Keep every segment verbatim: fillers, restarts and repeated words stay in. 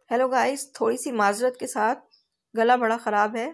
Hello guys, थोड़ी सी माजरत के साथ गला बड़ा ख़राब है,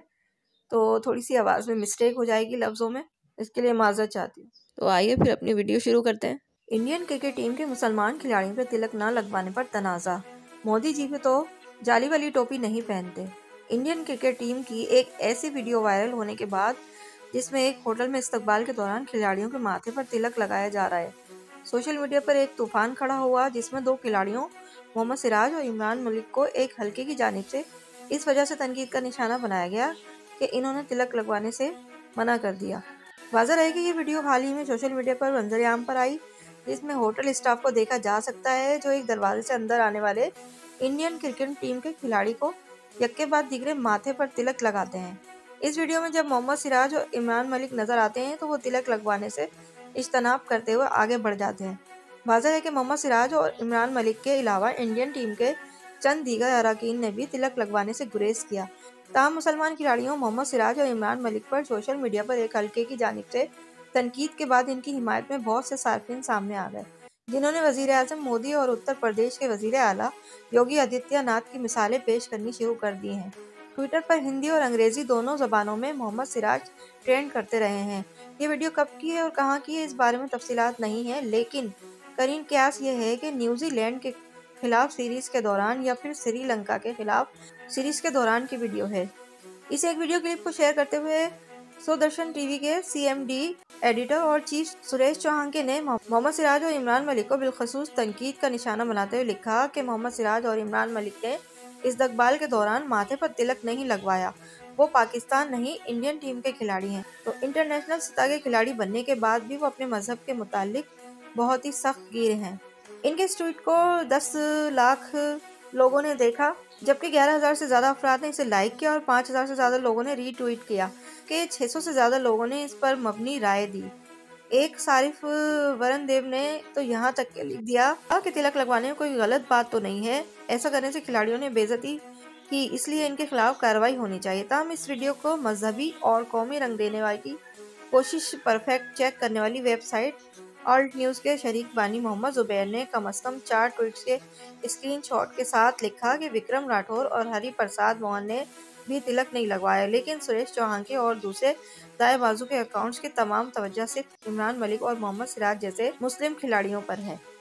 तो थोड़ी सी आवाज़ में मिस्टेक हो जाएगी लफ्ज़ों में, इसके लिए माजरत चाहती हूँ। तो आइए फिर अपनी वीडियो शुरू करते हैं। इंडियन क्रिकेट टीम के मुसलमान खिलाड़ियों पर तिलक न लगवाने पर तनाज़ा। मोदी जी भी तो जाली वाली टोपी नहीं पहनते। इंडियन क्रिकेट टीम की एक ऐसी वीडियो वायरल होने के बाद जिसमें एक होटल में इस्तकबाल के दौरान खिलाड़ियों के माथे पर तिलक लगाया जा रहा है, सोशल मीडिया पर एक तूफान खड़ा हुआ, जिसमें दो खिलाड़ियों मोहम्मद सिराज और इमरान मलिक को एक हल्के की जानिब से इस वजह से तनकीद का निशाना बनाया गया कि इन्होंने तिलक लगवाने से मना कर दिया। वाज़ह रहे कि ये वीडियो हाल ही में सोशल मीडिया पर मंजर-ए-आम पर आई, जिसमें होटल स्टाफ को देखा जा सकता है जो एक दरवाजे से अंदर आने वाले इंडियन क्रिकेट टीम के खिलाड़ी को यक्के बाद दिगरे माथे पर तिलक लगाते हैं। इस वीडियो में जब मोहम्मद सिराज और इमरान मलिक नजर आते हैं तो वो तिलक लगवाने से इज्तनाब करते हुए आगे बढ़ जाते हैं। वाज़ह है कि मोहम्मद सिराज और इमरान मलिक के अलावा इंडियन टीम के चंद दीगर अरकान ने भी तिलक लगवाने से गुरेज किया। ताहम मुसलमान खिलाड़ियों मोहम्मद सिराज और इमरान मलिक पर सोशल मीडिया पर एक हल्के की जानिब से तनकीद के बाद इनकी हिमायत में बहुत से सार्फिन सामने आ गए, जिन्होंने वज़ीर आज़म मोदी और उत्तर प्रदेश के वज़ीर आला योगी आदित्यनाथ की मिसालें पेश करनी शुरू कर दी हैं। ट्विटर पर हिंदी और अंग्रेजी दोनों ज़बानों में मोहम्मद सिराज ट्रेंड करते रहे हैं। ये वीडियो कब की है और कहाँ की है, इस बारे में तफसीलात नहीं है, लेकिन करीन कयास ये है कि न्यूजीलैंड के खिलाफ सीरीज के दौरान या फिर श्रीलंका के खिलाफ सीरीज के दौरान की वीडियो है। इस एक वीडियो क्लिप को शेयर करते हुए सूरदर्शन टीवी के सीएमडी एडिटर और चीफ सुरेश चौहान ने मोहम्मद सिराज और इमरान मलिक को बिलखसूस तनकीद का निशाना बनाते हुए लिखा कि मोहम्मद सिराज और इमरान मलिक ने इस्तकबाल के दौरान माथे पर तिलक नहीं लगवाया। वो पाकिस्तान नहीं, इंडियन टीम के खिलाड़ी हैं। तो इंटरनेशनल सतह के खिलाड़ी बनने के बाद भी वो अपने मजहब के मुतालिक बहुत ही सख्त गिर हैं। इनके इस ट्वीट को दस लाख लोगों ने देखा, जबकि ग्यारह हजार से ज़्यादा अफराद ने इसे लाइक किया और पाँच हजार से ज़्यादा लोगों ने रीट्वीट किया कि छह सौ से ज़्यादा लोगों ने इस पर मबनी राय दी। एक सारिफ वरुण देव ने तो यहाँ तक के लिख दिया कि तिलक लगवाने में कोई गलत बात तो नहीं है, ऐसा करने से खिलाड़ियों ने बेइज्जती की, इसलिए इनके खिलाफ कार्रवाई होनी चाहिए। ताहम इस वीडियो को मजहबी और कौमी रंग देने वाली कोशिश परफेक्ट चेक करने वाली वेबसाइट ऑल्ट न्यूज़ के शरीक बानी मोहम्मद जुबैर ने कम अज कम चार ट्वीट्स के स्क्रीनशॉट के साथ लिखा कि विक्रम राठौर और हरि प्रसाद मोहन ने भी तिलक नहीं लगवाया, लेकिन सुरेश चौहान के और दूसरे दाएं बाजू के अकाउंट्स की तमाम तवज्जो सिर्फ इमरान मलिक और मोहम्मद सिराज जैसे मुस्लिम खिलाड़ियों पर है।